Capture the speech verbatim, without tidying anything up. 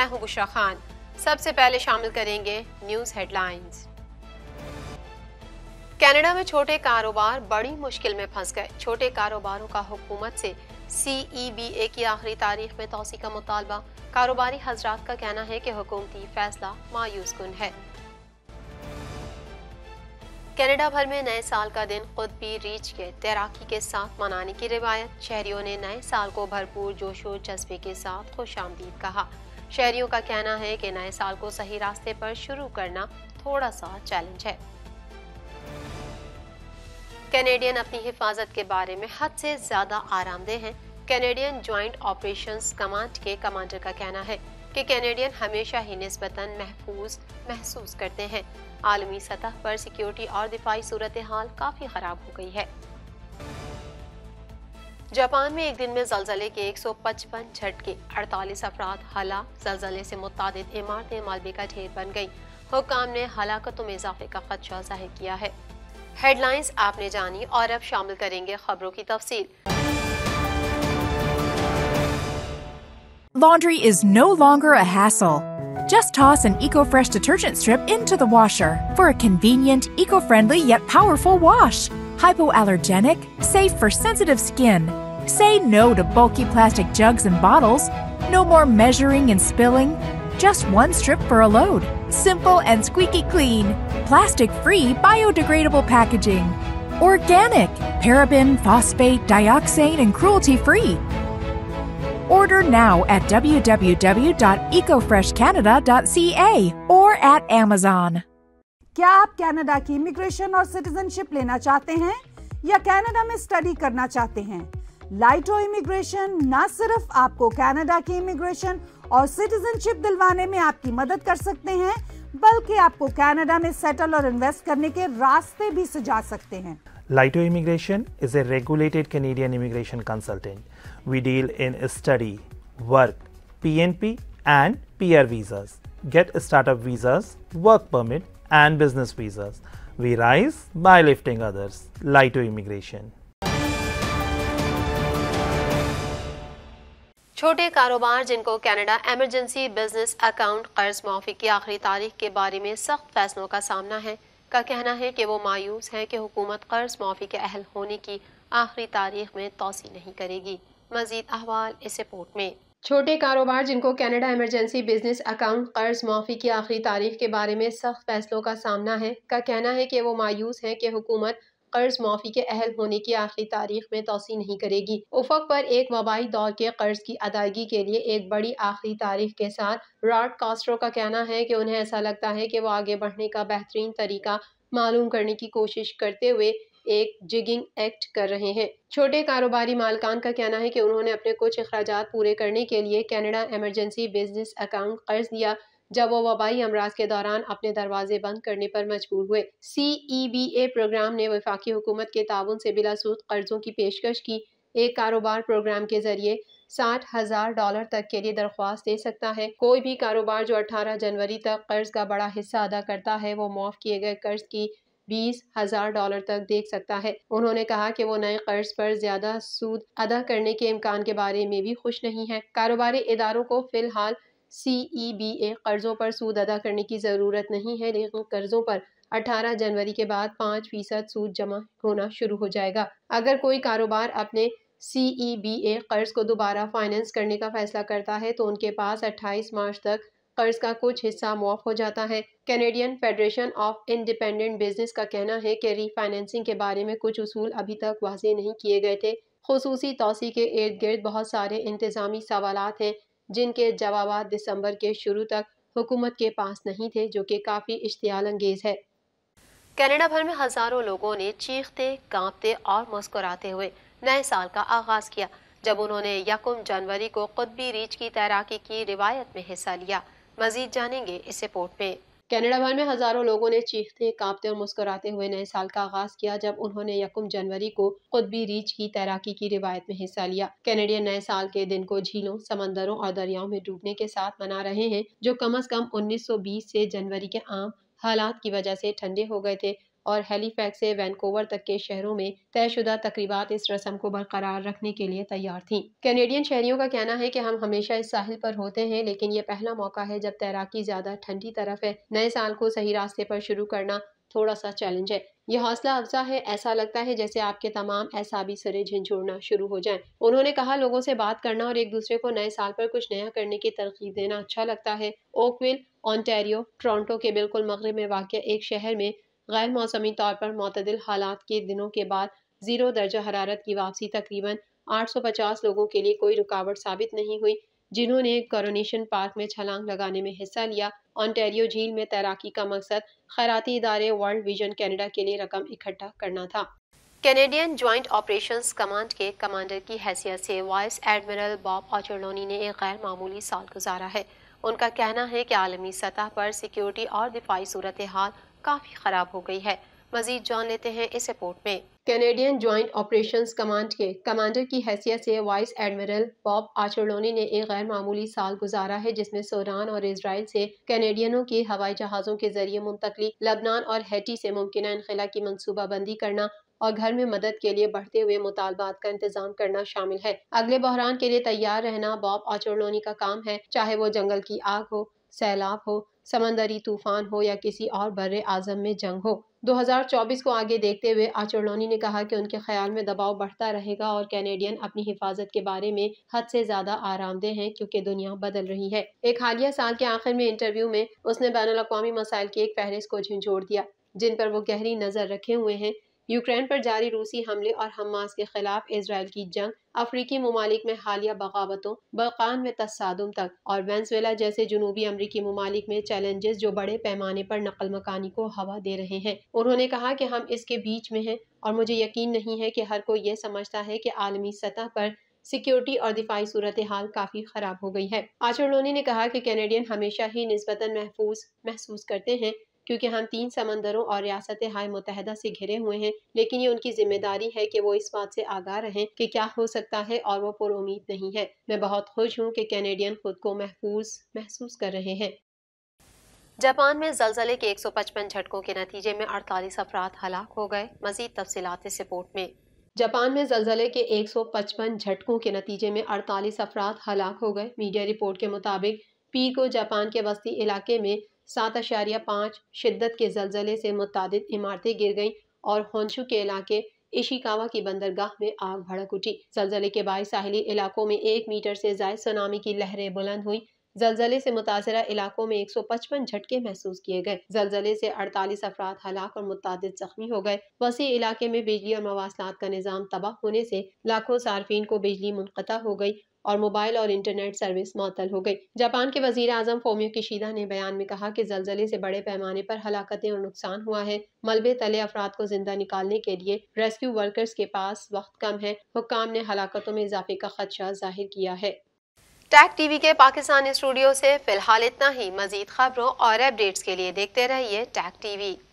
میں ہوں بشرا خان۔ سب سے پہلے شامل کریں گے نیوز ہیڈ لائنز۔ کینیڈا میں چھوٹے کاروبار بڑی مشکل میں پھنس گئے۔ چھوٹے کاروباروں کا حکومت سے سی ای بی اے کی آخری تاریخ میں توسیع کا مطالبہ۔ کاروباری حضرات کا کہنا ہے کہ حکومتی فیصلہ مایوس کن ہے۔ کینیڈا بھر میں نئے سال کا دن قطبی ریچھ کے تیراکی کے ساتھ منانے کی روایت۔ شہریوں نے نئے سال کو بھرپور جوش و جذبے کے ساتھ خوش آمدید کہا۔ شہریوں کا کہنا ہے کہ نئے سال کو صحیح راستے پر شروع کرنا تھوڑا سا چیلنج ہے۔ کینیڈین اپنی حفاظت کے بارے میں حد سے زیادہ آرام دہ ہیں۔ کینیڈین جوائنٹ آپریشنز کمانڈ کے کمانڈر کا کہنا ہے کہ کینیڈین ہمیشہ ہی نسبتاً محفوظ محسوس کرتے ہیں۔ عالمی سطح پر سیکیورٹی اور دفاعی صورتحال کافی خراب ہو گئی ہے۔ جاپان میں ایک دن میں زلزلے کے ایک سو پچپن جھٹکے، اڑتالیس افراد ہلاک۔ زلزلے سے متعدد عمارتیں ملبے کا ڈھیر بن گئیں۔ حکام نے ہلاکتوں میں اضافے کا خدشہ ظاہر کیا ہے۔ ہیڈ لائنز آپ نے جانی اور اب شامل کریں گے خبروں کی تفصیل۔ Laundry is no longer a hassle. Just toss an EcoFresh detergent strip into the washer for a convenient, eco-friendly yet powerful wash. Hypoallergenic, safe for sensitive skin. Say no to bulky plastic jugs and bottles. No more measuring and spilling. Just one strip for a load. Simple and squeaky clean. Plastic-free, biodegradable packaging. Organic, paraben, phosphate, dioxane, and cruelty-free. Order now at w w w dot eco fresh canada dot c a or at Amazon. کیا آپ Canada کی immigration اور citizen شپ لینا چاہتے ہیں یا Canada میں study کرنا چاہتے ہیں؟ لائٹو امیگریشن نہ صرف آپ کو کینیڈا کی امیگریشن اور سٹیزن شپ دلوانے میں آپ کی مدد کر سکتے ہیں بلکہ آپ کو کینیڈا میں سیٹل اور انویسٹ کرنے کے راستے بھی سجا سکتے ہیں۔ Laito Immigration is a regulated Canadian immigration consultant. We deal in study, work, P N P and P R visas. Get startup visas, work permit and business visas. We rise by lifting others. Laito Immigration. چھوٹے کاروبار جن کو Canada emergency business account قرض معافی کی آخری تاریخ کے بارے میں سخت فیصلوں کا سامنا ہے کا کہنا ہے کہ وہ مایوس ہے کہ حکومت قرض معافی کے اہل ہونے کی آخری تاریخ میں توسیع نہیں کرے گی۔ مزید احوال اس رپورٹ میں۔ چھوٹے کاروبار جن کو کینیڈا ایمرجنسی بزنس اکاؤنٹ قرض معافی کی آخری تاریخ کے بارے میں سخت فیصلوں کا سامنا ہے کا کہنا ہے کہ وہ مایوس ہے کہ حکومت قرض معافی کے اہل ہونے کی آخری تاریخ میں توسیع نہیں کرے گی۔ افق پر ایک وبائی دور کے قرض کی ادائیگی کے لیے ایک بڑی آخری تاریخ کے ساتھ راڈ کاسٹرو کا کہنا ہے کہ انہیں ایسا لگتا ہے کہ وہ آگے بڑھنے کا بہترین طریقہ معلوم کرنے کی کوشش کرتے ہوئے ایک جگنگ ایکٹ کر رہے ہیں۔ چھوٹے کاروباری مالکان کا کہنا ہے کہ انہوں نے اپنے کچھ اخراجات پورے کرنے کے لیے کینیڈا ایمرجنسی بزنس اکاؤنٹ قرض دیا جب وہ وبائی امراض کے دوران اپنے دروازے بند کرنے پر مجبور ہوئے۔ سی ای بی اے پروگرام نے وفاقی حکومت کے تعاون سے بلا سود قرضوں کی پیشکش کی۔ ایک کاروبار پروگرام کے ذریعے ساٹھ ہزار ڈالر تک کے لیے درخواست دے سکتا ہے۔ کوئی بھی کاروبار جو اٹھارہ جنوری تک قرض کا بڑا حصہ ادا کرتا ہے وہ معاف کیے گئے قرض کی بیس ہزار ڈالر تک دیکھ سکتا ہے۔ انہوں نے کہا کہ وہ نئے قرض پر زیادہ سود ادا کرنے کے امکان کے بارے میں بھی خوش نہیں ہے۔ کاروباری اداروں کو فی الحال سی ای بی اے قرضوں پر سود ادا کرنے کی ضرورت نہیں ہے، لیکن قرضوں پر اٹھارہ جنوری کے بعد پانچ فیصد سود جمع ہونا شروع ہو جائے گا۔ اگر کوئی کاروبار اپنے سی ای بی اے قرض کو دوبارہ فائنانس کرنے کا فیصلہ کرتا ہے تو ان کے پاس اٹھائیس مارچ تک قرض کا کچھ حصہ معاف ہو جاتا ہے۔ Canadian federation of independent business کا کہنا ہے کہ ری فائنانسنگ کے بارے میں کچھ اصول ابھی تک واضح نہیں کیے گئے تھے۔ خصوصی توسیع کے ارد گرد بہت سارے انتظامی سوالات ہیں جن کے جوابات دسمبر کے شروع تک حکومت کے پاس نہیں تھے، جو کہ کافی اشتعال انگیز ہے۔ کینیڈا بھر میں ہزاروں لوگوں نے چیختے، کانپتے اور مسکراتے ہوئے نئے سال کا آغاز کیا جب انہوں نے یکم جنوری کو قطبی ریچھ کی تیراکی کی روایت میں حصہ لیا۔ مزید جانیں گے اس رپورٹ میں۔ کینیڈا بھر میں ہزاروں لوگوں نے چیختے، کانپتے اور مسکراتے ہوئے نئے سال کا آغاز کیا جب انہوں نے یکم جنوری کو قطبی ریچھ کی تیراکی کی روایت میں حصہ لیا۔ کینیڈین نئے سال کے دن کو جھیلوں، سمندروں اور دریاؤں میں ڈوبنے کے ساتھ منا رہے ہیں جو کم از کم انیس سو بیس سے جنوری کے عام حالات کی وجہ سے ٹھنڈے ہو گئے تھے۔ اور ہیلی فیکس سے وینکوور تک کے شہروں میں طے شدہ تقریبات اس رسم کو برقرار رکھنے کے لیے تیار تھیں۔ کینیڈین شہریوں کا کہنا ہے کہ ہم ہمیشہ اس ساحل پر ہوتے ہیں، لیکن یہ پہلا موقع ہے جب تیراکی زیادہ ٹھنڈی طرف ہے۔ نئے سال کو صحیح راستے پر شروع کرنا تھوڑا سا چیلنج ہے۔ یہ حوصلہ افزا ہے، ایسا لگتا ہے جیسے آپ کے تمام اعصابی سرے جھنجھوڑنا شروع ہو جائیں۔ انہوں نے کہا لوگوں سے بات کرنا اور ایک دوسرے کو نئے سال پر کچھ نیا کرنے کی ترغیب دینا اچھا لگتا ہے۔ اوکویل، اونٹاریو، ٹورانٹو کے بالکل مغرب میں واقع ایک شہر میں غیر موسمی طور پر معتدل حالات کے دنوں کے بعد زیرو درجہ حرارت کی واپسی تقریباً آٹھ سو پچاس لوگوں کے لیے کوئی رکاوٹ ثابت نہیں ہوئی جنہوں نے کورونیشن پارک میں چھلانگ لگانے میں حصہ لیا۔ اونٹاریو جھیل میں تیراکی کا مقصد خیراتی ادارے ورلڈ ویژن کینیڈا کے لیے رقم اکٹھا کرنا تھا۔ کینیڈین جوائنٹ آپریشنز کمانڈ کے کمانڈر کی حیثیت سے وائس ایڈمرل باب آچرلونی نے ایک غیر معمولی سال گزارا ہے۔ ان کا کہنا ہے کہ عالمی سطح پر سیکیورٹی اور دفاعی صورتحال کافی خراب ہو گئی ہے۔ مزید جان لیتے ہیں اس رپورٹ میں۔ کینیڈین جوائنٹ آپریشنز کمانڈ کے کمانڈر کی حیثیت سے وائس ایڈمرل باب آچرلونی نے ایک غیر معمولی سال گزارا ہے جس میں سوڈان اور اسرائیل سے کینیڈینوں کی ہوائی جہازوں کے ذریعے منتقلی، لبنان اور ہیٹی سے ممکنہ انخلا کی منصوبہ بندی کرنا اور گھر میں مدد کے لیے بڑھتے ہوئے مطالبات کا انتظام کرنا شامل ہے۔ اگلے بحران کے لیے تیار رہنا باب آچرلونی کا کام ہے، چاہے وہ جنگل کی آگ ہو، سیلاب ہو، سمندری طوفان ہو یا کسی اور بر اعظم میں جنگ ہو۔ دو ہزار چوبیس کو آگے دیکھتے ہوئے آچرلونی نے کہا کہ ان کے خیال میں دباؤ بڑھتا رہے گا اور کینیڈین اپنی حفاظت کے بارے میں حد سے زیادہ آرام دہ ہیں کیونکہ دنیا بدل رہی ہے۔ ایک حالیہ سال کے آخر میں انٹرویو میں اس نے بین الاقوامی مسائل کی ایک فہرست کو جھنجھوڑ دیا جن پر وہ گہری نظر رکھے ہوئے ہیں: یوکرین پر جاری روسی حملے اور حماس کے خلاف اسرائیل کی جنگ، افریقی ممالک میں حالیہ بغاوتوں، بالقان میں تصادم تک، اور وینزویلا جیسے جنوبی امریکی ممالک میں چیلنجز جو بڑے پیمانے پر نقل مکانی کو ہوا دے رہے ہیں۔ انہوں نے کہا کہ ہم اس کے بیچ میں ہیں اور مجھے یقین نہیں ہے کہ ہر کوئی یہ سمجھتا ہے کہ عالمی سطح پر سیکیورٹی اور دفاعی صورتحال کافی خراب ہو گئی ہے۔ آچرلونی نے کہا کہ کینیڈین ہمیشہ ہی نسبتاً محفوظ محسوس کرتے ہیں کیونکہ ہم تین سمندروں اور ریاستہائے متحدہ سے گھرے ہوئے ہیں، لیکن یہ ان کی ذمہ داری ہے کہ وہ اس بات سے آگاہ رہیں کہ کیا ہو سکتا ہے اور وہ پر امید نہیں ہے۔ میں بہت خوش ہوں کہ کینیڈین خود کو محفوظ محسوس کر رہے ہیں۔ جاپان میں زلزلے کے ایک سو پچپن جھٹکوں کے نتیجے میں اڑتالیس افراد ہلاک ہو گئے۔ مزید تفصیلات اس رپورٹ میں۔ جاپان میں زلزلے کے ایک سو پچپن جھٹکوں کے نتیجے میں اڑتالیس افراد ہلاک ہو گئے۔ میڈیا رپورٹ کے مطابق پیر کو جاپان کے وسطی علاقے میں سات اشاریہ پانچ شدت کے زلزلے سے متعدد عمارتیں گر گئیں اور ہونشو کے علاقے ایشیکاوا کی بندرگاہ میں آگ بھڑک اٹھی۔ زلزلے کے باعث ساحلی علاقوں میں ایک میٹر سے زائد سونامی کی لہریں بلند ہوئیں۔ زلزلے سے متاثرہ علاقوں میں ایک سو پچپن جھٹکے محسوس کیے گئے۔ زلزلے سے اڑتالیس افراد ہلاک اور متعدد زخمی ہو گئے۔ وسیع علاقے میں بجلی اور مواصلات کا نظام تباہ ہونے سے لاکھوں صارفین کو بجلی منقطع ہو گئی اور موبائل اور انٹرنیٹ سروس معطل ہو گئی۔ جاپان کے وزیر اعظم فومیو کشیدا نے بیان میں کہا کہ زلزلے سے بڑے پیمانے پر ہلاکتیں اور نقصان ہوا ہے۔ ملبے تلے افراد کو زندہ نکالنے کے لیے ریسکیو ورکرز کے پاس وقت کم ہے۔ حکام نے ہلاکتوں میں اضافے کا خدشہ ظاہر کیا ہے۔ ٹیک ٹی وی کے پاکستان اسٹوڈیو سے فی الحال اتنا ہی۔ مزید خبروں اور اپڈیٹس کے لیے دیکھتے رہیے ٹیک ٹی وی۔